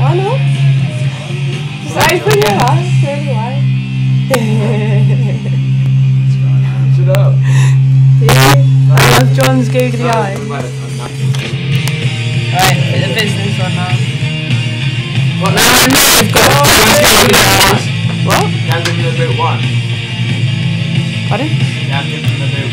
Why not? Just open your eyes anyway. Shut up. Yeah. I love John's googly eyes. Right, Right, the business one now. what now? We've got John's googly eyes. What? You have to do the bit one. Pardon? You have to do the bit